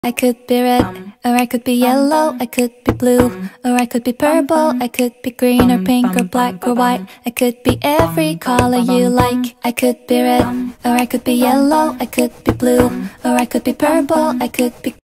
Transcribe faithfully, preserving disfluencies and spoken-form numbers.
I could be red, or I could be yellow, I could be blue, or I could be purple, I could be green or pink or black or white. I could be every color you like. I could be red, or I could be yellow, I could be blue, or I could be purple, I could be